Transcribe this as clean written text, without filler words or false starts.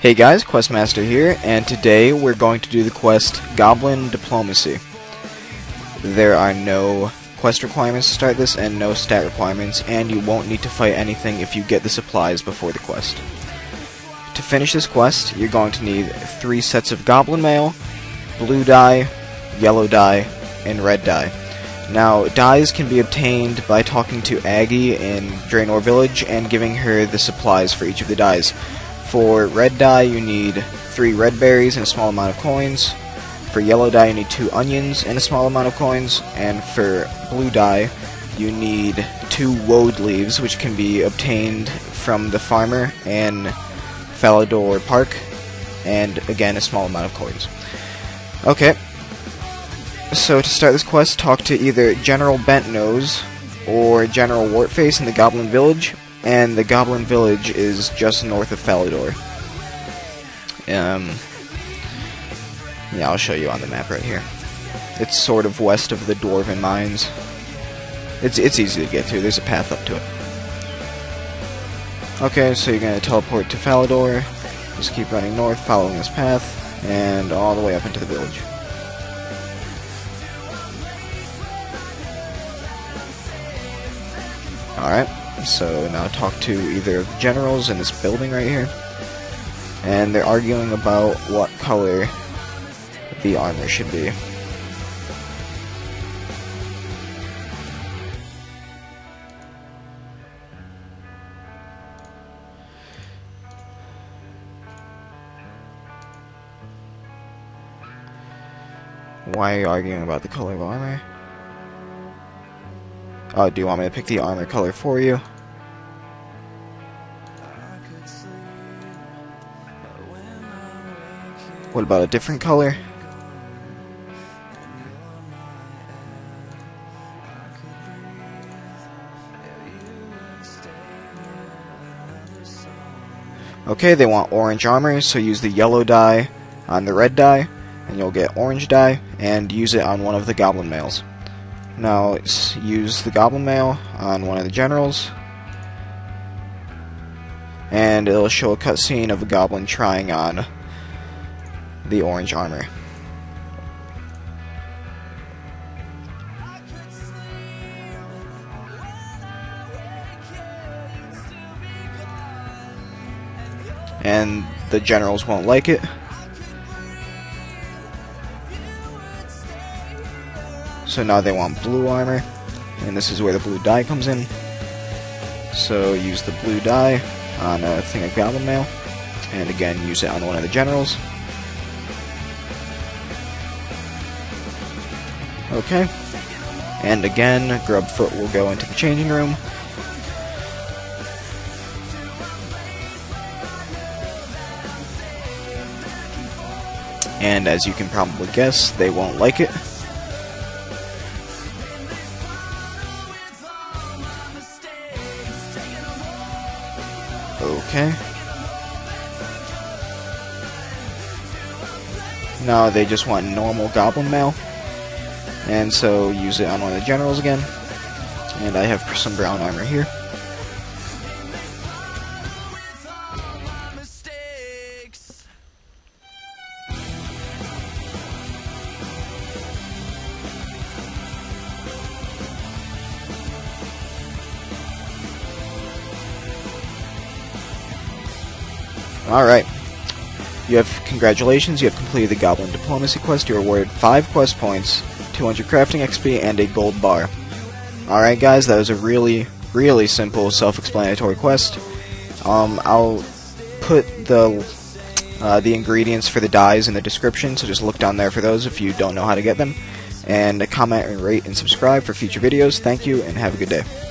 Hey guys, Questmaster here, and today we're going to do the quest Goblin Diplomacy. There are no quest requirements to start this, and no stat requirements, and you won't need to fight anything if you get the supplies before the quest. To finish this quest, you're going to need 3 sets of Goblin Mail, blue dye, yellow dye, and red dye. Now, dyes can be obtained by talking to Aggie in Draenor Village and giving her the supplies for each of the dyes. For red dye, you need 3 Redberries and a small amount of coins. For yellow dye, you need 2 onions and a small amount of coins. And for blue dye, you need 2 Woad leaves, which can be obtained from the farmer in Falador Park, and again, a small amount of coins. Okay, so to start this quest, talk to either General Bentnose or General Wartface in the Goblin Village. And the Goblin Village is just north of Falador. Yeah, I'll show you on the map right here. It's sort of west of the Dwarven Mines. It's easy to get to. There's a path up to it. Okay, so you're going to teleport to Falador. Just keep running north, following this path, and all the way up into the village. Alright. So now talk to either of the generals in this building right here, and they're arguing about what color the armor should be. Why are you arguing about the color of armor? Oh, do you want me to pick the armor color for you? What about a different color? Okay, they want orange armor, so use the yellow dye on the red dye, and you'll get orange dye, and use it on one of the goblin males. Now, use the Goblin Mail on one of the generals, and it'll show a cutscene of a goblin trying on the orange armor. And the generals won't like it. So now they want blue armor, and this is where the blue dye comes in. So use the blue dye on a thing of Goblin Mail, and again use it on one of the generals. Okay, and again Grubfoot will go into the changing room. And as you can probably guess, they won't like it. Okay. Now they just want normal Goblin Mail, and so use it on one of the generals again. And I have some brown armor here. Alright, congratulations, you have completed the Goblin Diplomacy Quest. You're awarded 5 quest points, 200 crafting XP, and a gold bar. Alright guys, that was a really simple, self-explanatory quest. I'll put the ingredients for the dyes in the description, so just look down there for those if you don't know how to get them. And comment, and rate, and subscribe for future videos. Thank you, and have a good day.